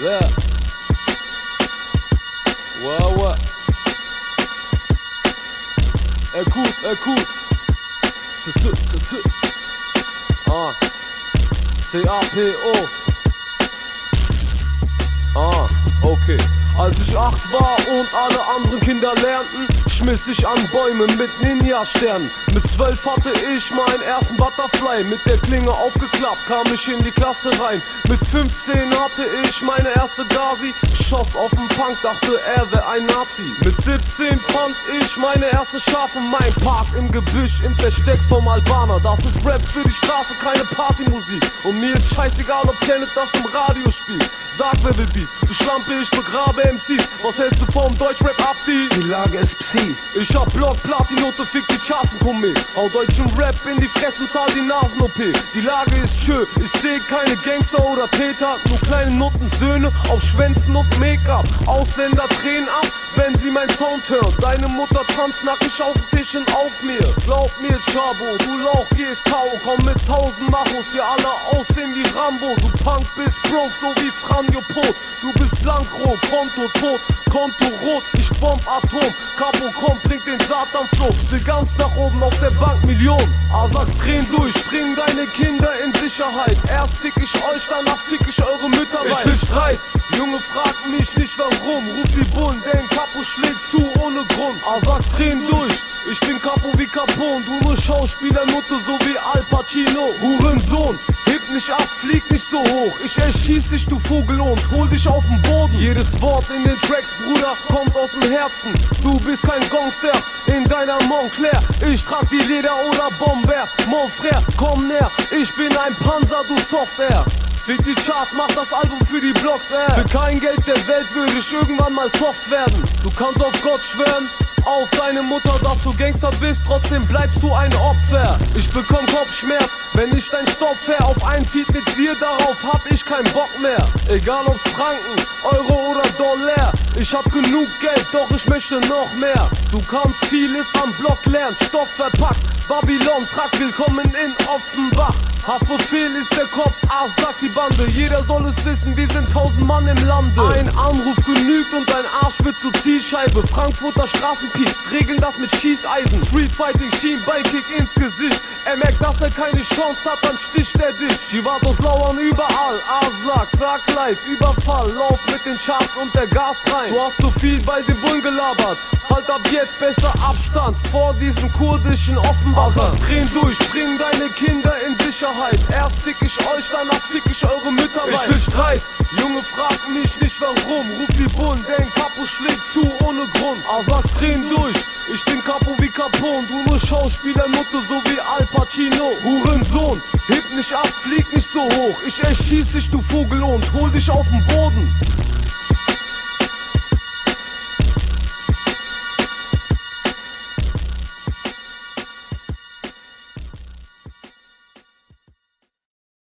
Yeah. Ouais. Écoute. C'est. Ah. C-A-P-O. Ah, okay. Als ich 8 war und alle anderen Kinder lernten, schmiss ich an Bäume mit Ninja-Sternen. Mit 12 hatte ich meinen ersten Butterfly. Mit der Klinge aufgeklappt kam ich in die Klasse rein. Mit 15 hatte ich meine erste Gazi. Schoss auf den Punk, dachte er wär ein Nazi. Mit 17 fand ich meine erste Schafe. Mein Park im Gebüsch, im Versteck vom Albaner. Das ist Rap für die Straße, keine Partymusik. Und mir ist scheißegal, ob Planet das im Radio spielt. Sag, wer will Beef? Du Schlampe, ich begrabe MCs. Was hältst du vom Deutschrap ab, die Lage ist Psi. Ich hab Block, Platinote, fick die Charts und Komet. Hau deutschen Rap in die Fressen, zahl die Nasen-OP. Die Lage ist schön, ich seh keine Gangster oder Täter. Nur kleine Nuttensöhne auf Schwänzen und Make-up. Ausländer drehen ab, wenn sie mein Sound hören. Deine Mutter tanzt nackig auf den Tisch und auf mir. Glaub mir, Chabo, du Lauch gehst K.O. Komm mit 1000 Machos, die alle aussehen wie Rambo. Du Punk bist broke, so wie Franjo Pot. Du bist blankrot, Konto tot, Konto rot. Ich bomb Atom, Capo kommt, bringt den Satan Floh. Will ganz nach oben auf der Bank Millionen. Asax drehen durch, bring deine Kinder in Sicherheit. Erst fick ich euch, danach fick ich eure Mütter rein. Ich will Streit, Junge fragt mich nicht warum. Ruf die Bullen, denn Capo schlägt zu ohne Grund. Asax drehen durch, ich bin Capo wie Capone. Du nur Schauspielernutte, so wie Al Pacino. Hurensohn, heb nicht ab, flieg nicht so hoch. Ich erschieß dich, du Vogel, und hol dich auf den Boden. Jedes Wort in den Tracks, Bruder, kommt aus dem Herzen. Du bist kein Gangster in deiner Montclair. Ich trag die Leder oder Bomber. Mon frère, komm näher, ich bin ein Panzer, du Software. Fick die Charts, mach das Album für die Blogs, Für kein Geld der Welt würde ich irgendwann mal soft werden. Du kannst auf Gott schwören, auf deine Mutter, dass du Gangster bist, trotzdem bleibst du ein Opfer. Ich bekomm Kopfschmerz, wenn ich dein Stoff fair. Auf ein Feed mit dir, darauf hab ich keinen Bock mehr. Egal ob Franken, Euro oder Dollar. Ich hab genug Geld, doch ich möchte noch mehr. Du kannst vieles am Block lernen, Stoff verpackt. Babylon, trag willkommen in Offenbach. Haftbefehl ist der Kopf, Ars sagt die Bande. Jeder soll es wissen, wir sind 1000 Mann im Lande. Ein Anruf genügt und dein Arsch wird zur Zielscheibe. Frankfurter Straßenpeaks regeln das mit Schießeisen. Streetfighting, Schienbeinkick ins Gesicht. Er merkt, dass er keine Chance hat, dann sticht er dich. Chivatos lauern überall, Aslak, Fragleid, Überfall. Lauf mit den Charts und der Gas rein. Du hast zu viel bei den Bullen gelabert. Halt ab jetzt besser Abstand vor diesem kurdischen Offenbacher. Drehen durch, bring deine Kinder in Sicherheit. Erst fick ich euch, danach fick ich eure Mütter rein. Ich will Streit, Junge frag mich nicht warum. Ruf die Bullen, denn Capo schlägt zu ohne Grund. Asax drehen durch, ich bin Capo wie Capone. Du nur Schauspielernutte, so wie Al Pacino. Hurensohn, heb nicht ab, flieg nicht so hoch. Ich erschieß dich, du Vogel, und hol dich auf den Boden.